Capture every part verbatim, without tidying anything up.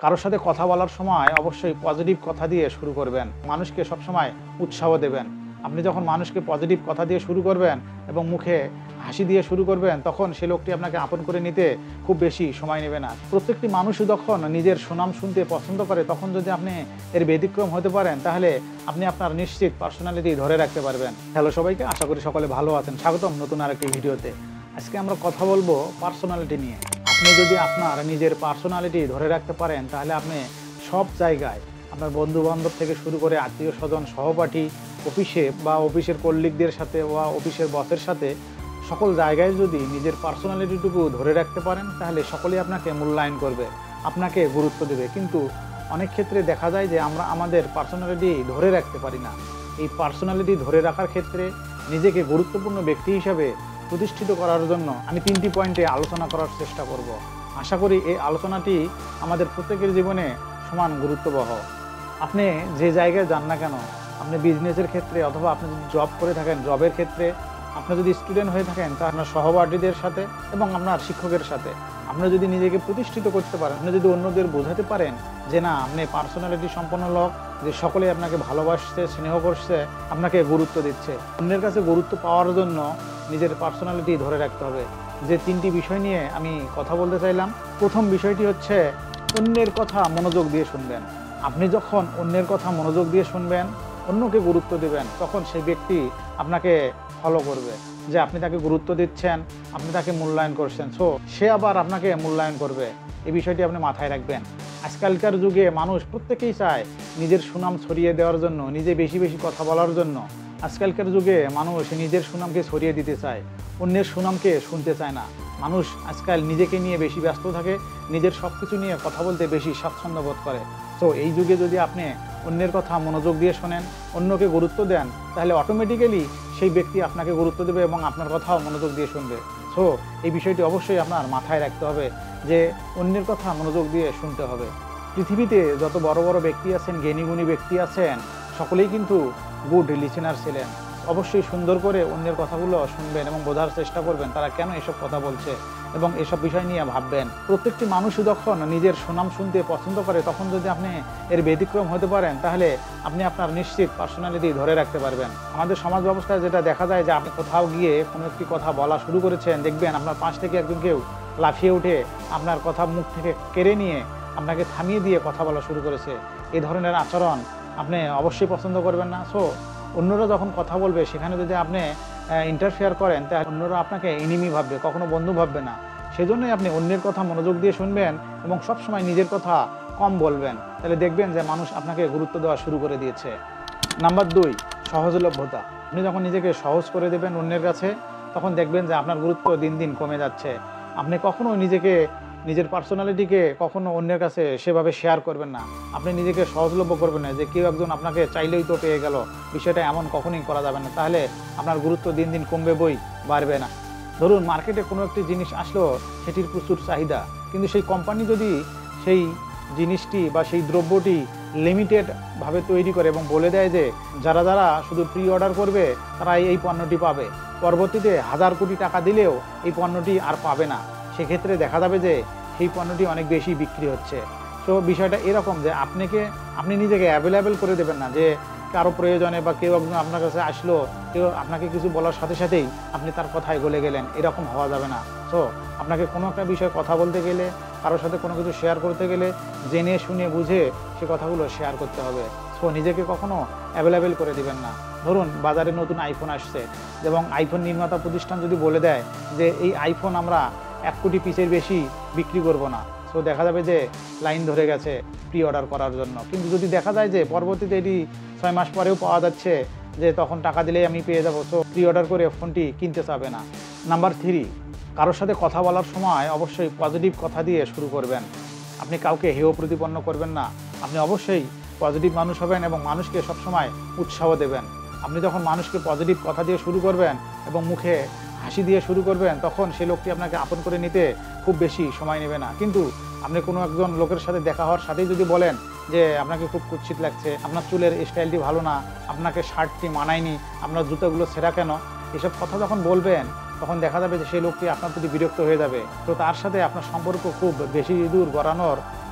কারোর সাথে কথা বলার সময় অবশ্যই পজিটিভ কথা দিয়ে শুরু করবেন। মানুষকে সবসময় উৎসাহ দেবেন। আপনি যখন মানুষকে পজিটিভ কথা দিয়ে শুরু করবেন এবং মুখে হাসি দিয়ে শুরু করবেন, তখন সে লোকটি আপনাকে আপন করে নিতে খুব বেশি সময় নেবে না। প্রত্যেকটি মানুষই যখন নিজের সুনাম শুনতে পছন্দ করে, তখন যদি আপনি এর ব্যতিক্রম হতে পারেন, তাহলে আপনি আপনার নিশ্চিত পার্সোনালিটি ধরে রাখতে পারবেন। হ্যালো সবাইকে, আশা করি সকলে ভালো আছেন। স্বাগতম নতুন আরেকটি ভিডিওতে। আজকে আমরা কথা বলবো পার্সোনালিটি নিয়ে। আপনি যদি আপনার নিজের পার্সোনালিটি ধরে রাখতে পারেন, তাহলে আপনি সব জায়গায় আপনার বন্ধু বান্ধব থেকে শুরু করে আত্মীয় স্বজন, সহপাঠী, অফিসে বা অফিসের কলিগদের সাথে বা অফিসের বসের সাথে সকল জায়গায় যদি নিজের পার্সোনালিটিটুকু ধরে রাখতে পারেন, তাহলে সকলেই আপনাকে মূল্যায়ন করবে, আপনাকে গুরুত্ব দেবে। কিন্তু অনেক ক্ষেত্রে দেখা যায় যে আমরা আমাদের পার্সোনালিটি ধরে রাখতে পারি না। এই পার্সোনালিটি ধরে রাখার ক্ষেত্রে নিজেকে গুরুত্বপূর্ণ ব্যক্তি হিসাবে প্রতিষ্ঠিত করার জন্য আমি তিনটি পয়েন্টে আলোচনা করার চেষ্টা করব। আশা করি এই আলোচনাটি আমাদের প্রত্যেকের জীবনে সমান গুরুত্ববহ। আপনি যে জায়গায় যান না কেন, আপনি বিজনেসের ক্ষেত্রে অথবা আপনি যদি জব করে থাকেন, জবের ক্ষেত্রে, আপনি যদি স্টুডেন্ট হয়ে থাকেন, তা আপনার সহপাঠীদের সাথে এবং আপনার শিক্ষকের সাথে আপনি যদি নিজেকে প্রতিষ্ঠিত করতে পারেন, আপনি যদি অন্যদের বোঝাতে পারেন যে না, আপনি পার্সোনালিটি সম্পন্ন লোক, যে সকলে আপনাকে ভালোবাসছে, স্নেহ করছে, আপনাকে গুরুত্ব দিচ্ছে। অন্যের কাছে গুরুত্ব পাওয়ার জন্য নিজের পার্সোনালিটি ধরে রাখতে হবে। যে তিনটি বিষয় নিয়ে আমি কথা বলতে চাইলাম, প্রথম বিষয়টি হচ্ছে অন্যের কথা মনোযোগ দিয়ে শুনবেন। আপনি যখন অন্যের কথা মনোযোগ দিয়ে শুনবেন, অন্যকে গুরুত্ব দেবেন, তখন সেই ব্যক্তি আপনাকে ফলো করবে, যে আপনি তাকে গুরুত্ব দিচ্ছেন, আপনি তাকে মূল্যায়ন করছেন, সো সে আবার আপনাকে মূল্যায়ন করবে। এই বিষয়টি আপনি মাথায় রাখবেন। আজকালকার যুগে মানুষ প্রত্যেকেই চায় নিজের সুনাম ছড়িয়ে দেওয়ার জন্য, নিজে বেশি বেশি কথা বলার জন্য। আজকালকার যুগে মানুষ নিজের সুনামকে ছড়িয়ে দিতে চায়, অন্যের সুনামকে শুনতে চায় না। মানুষ আজকাল নিজেকে নিয়ে বেশি ব্যস্ত থাকে, নিজের সব কিছু নিয়ে কথা বলতে বেশি স্বাচ্ছন্দ্য বোধ করে। তো এই যুগে যদি আপনি অন্যের কথা মনোযোগ দিয়ে শোনেন, অন্যকে গুরুত্ব দেন, তাহলে অটোমেটিক্যালি সেই ব্যক্তি আপনাকে গুরুত্ব দেবে এবং আপনার কথাও মনোযোগ দিয়ে শুনবে। সো এই বিষয়টি অবশ্যই আপনার মাথায় রাখতে হবে যে অন্যের কথা মনোযোগ দিয়ে শুনতে হবে। পৃথিবীতে যত বড় বড় ব্যক্তি আছেন, জ্ঞানীগুণী ব্যক্তি আছেন, সকলেই কিন্তু গুড লিসেনার ছিলেন। অবশ্যই সুন্দর করে অন্যের কথাগুলো শুনবেন এবং বোঝার চেষ্টা করবেন তারা কেন এসব কথা বলছে এবং এসব বিষয় নিয়ে ভাববেন। প্রত্যেকটি মানুষই যখন নিজের সুনাম শুনতে পছন্দ করে, তখন যদি আপনি এর ব্যতিক্রম হতে পারেন, তাহলে আপনি আপনার নিশ্চিত পার্সোনালিটি ধরে রাখতে পারবেন। আমাদের সমাজ ব্যবস্থায় যেটা দেখা যায় যে আপনি কোথাও গিয়ে কোনো একটি কথা বলা শুরু করেছেন, দেখবেন আপনার পাশ থেকে একজন কেউ লাফিয়ে উঠে আপনার কথা মুখ থেকে কেড়ে নিয়ে আপনাকে থামিয়ে দিয়ে কথা বলা শুরু করেছে। এই ধরনের আচরণ আপনি অবশ্যই পছন্দ করবেন না। সো অন্যরা যখন কথা বলবে, সেখানে যদি আপনি ইন্টারফেয়ার করেন, তাহলে অন্যরা আপনাকে এনিমি ভাববে, কখনো বন্ধু ভাববে না। সেজন্যই আপনি অন্যের কথা মনোযোগ দিয়ে শুনবেন এবং সবসময় নিজের কথা কম বলবেন, তাহলে দেখবেন যে মানুষ আপনাকে গুরুত্ব দেওয়া শুরু করে দিয়েছে। নাম্বার দুই, সহজলভ্যতা। আপনি যখন নিজেকে সহজ করে দেবেন অন্যের কাছে, তখন দেখবেন যে আপনার গুরুত্ব দিন দিন কমে যাচ্ছে। আপনি কখনো নিজেকে, নিজের পার্সোনালিটিকে কখনো অন্যের কাছে সেভাবে শেয়ার করবেন না। আপনি নিজেকে সহজলভ্য করবেন না, যে কেউ একজন আপনাকে চাইলেই তো পেয়ে গেল, বিষয়টা এমন কখনোই করা যাবে না। তাহলে আপনার গুরুত্ব দিন দিন কমবে, বই বাড়বে না। ধরুন মার্কেটে কোনো একটি জিনিস আসলো, সেটির প্রচুর চাহিদা, কিন্তু সেই কোম্পানি যদি সেই জিনিসটি বা সেই দ্রব্যটি লিমিটেডভাবে তৈরি করে এবং বলে দেয় যে যারা যারা শুধু প্রি অর্ডার করবে তারা এই পণ্যটি পাবে, পরবর্তীতে হাজার কোটি টাকা দিলেও এই পণ্যটি আর পাবে না, সেক্ষেত্রে দেখা যাবে যে সেই পণ্যটি অনেক বেশি বিক্রি হচ্ছে। তো বিষয়টা এরকম যে আপনাকে আপনি নিজেকে অ্যাভেলেবেল করে দেবেন না, যে কারো প্রয়োজনে বা কেউ একজন আপনার কাছে আসলো, কেউ আপনাকে কিছু বলার সাথে সাথেই আপনি তার কথায় গলে গেলেন, এরকম হওয়া যাবে না। সো আপনাকে কোনো একটা বিষয়ে কথা বলতে গেলে, কারোর সাথে কোনো কিছু শেয়ার করতে গেলে জেনে শুনে বুঝে সে কথাগুলো শেয়ার করতে হবে। সো নিজেকে কখনো অ্যাভেলেবেল করে দিবেন না। ধরুন বাজারে নতুন আইফোন আসছে এবং আইফোন নির্মাতা প্রতিষ্ঠান যদি বলে দেয় যে এই আইফোন আমরা এক কোটি পিসের বেশি বিক্রি করব না, সো দেখা যাবে যে লাইন ধরে গেছে প্রি অর্ডার করার জন্য। কিন্তু যদি দেখা যায় যে পরবর্তীতে এটি ছয় মাস পরেও পাওয়া যাচ্ছে, যে তখন টাকা দিলেই আমি পেয়ে যাবো, সো প্রি অর্ডার করে ফোনটি কিনতে চাবে না। নাম্বার থ্রি, কারোর সাথে কথা বলার সময় অবশ্যই পজিটিভ কথা দিয়ে শুরু করবেন। আপনি কাউকে হেয় প্রতিপন্ন করবেন না, আপনি অবশ্যই পজিটিভ মানুষ হবেন এবং মানুষকে সবসময় উৎসাহ দেবেন। আপনি যখন মানুষকে পজিটিভ কথা দিয়ে শুরু করবেন এবং মুখে হাসি দিয়ে শুরু করবেন, তখন সেই লোকটি আপনাকে আপন করে নিতে খুব বেশি সময় নেবে না। কিন্তু আপনি কোনো একজন লোকের সাথে দেখা হওয়ার সাথেই যদি বলেন যে আপনাকে খুব কুৎসিত লাগছে, আপনার চুলের স্টাইলটি ভালো না, আপনাকে শার্টটি মানায়নি, আপনার জুতোগুলো ছেঁড়া কেন, এসব কথা যখন বলবেন, তখন দেখা যাবে যে সেই লোকটি আপনার প্রতি বিরক্ত হয়ে যাবে। তো তার সাথে আপনার সম্পর্ক খুব বেশি দূর গড়ানোর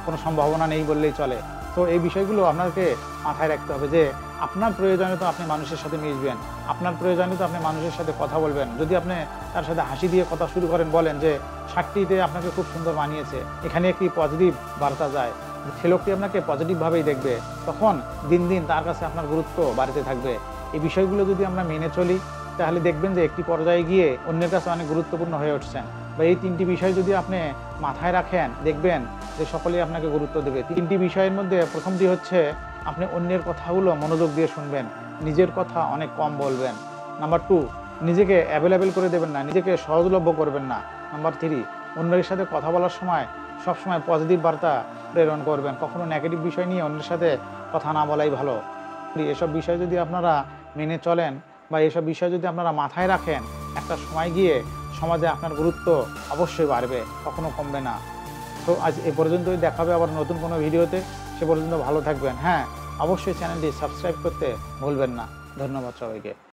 কোনো সম্ভাবনা নেই বললেই চলে। তো এই বিষয়গুলো আপনাকে মাথায় রাখতে হবে যে আপনার প্রয়োজনে তো আপনি মানুষের সাথে মিশবেন, আপনার প্রয়োজনে তো আপনি মানুষের সাথে কথা বলবেন। যদি আপনি তার সাথে হাসি দিয়ে কথা শুরু করেন, বলেন যে শার্টটিতে আপনাকে খুব সুন্দর মানিয়েছে, এখানে একটি পজিটিভ বার্তা যায়, সে লোকটি আপনাকে পজিটিভভাবেই দেখবে, তখন দিন দিন তার কাছে আপনার গুরুত্ব বাড়তে থাকবে। এই বিষয়গুলো যদি আমরা মেনে চলি তাহলে দেখবেন যে একটি পর্যায়ে গিয়ে অন্যের কাছে অনেক গুরুত্বপূর্ণ হয়ে উঠছেন। বা এই তিনটি বিষয় যদি আপনি মাথায় রাখেন, দেখবেন যে সকলেই আপনাকে গুরুত্ব দেবে। তিনটি বিষয়ের মধ্যে প্রথমটি হচ্ছে আপনি অন্যের কথাগুলো মনোযোগ দিয়ে শুনবেন, নিজের কথা অনেক কম বলবেন। নাম্বার টু, নিজেকে অ্যাভেলেবেল করে দেবেন না, নিজেকে সহজলভ্য করবেন না। নাম্বার থ্রি, অন্যের সাথে কথা বলার সময় সবসময় পজিটিভ বার্তা প্রেরণ করবেন, কখনো নেগেটিভ বিষয় নিয়ে অন্যের সাথে কথা না বলাই ভালো। এসব বিষয় যদি আপনারা মেনে চলেন বা এসব বিষয় যদি আপনারা মাথায় রাখেন, একটা সময় গিয়ে সমাজে আপনার গুরুত্ব অবশ্যই বাড়বে, কখনো কমবে না। তো আজ এ পর্যন্তই, দেখা হবে আবার নতুন কোনো ভিডিওতে। সে পর্যন্ত ভালো থাকবেন। হ্যাঁ, অবশ্যই চ্যানেলটি সাবস্ক্রাইব করতে ভুলবেন না। ধন্যবাদ সবাইকে।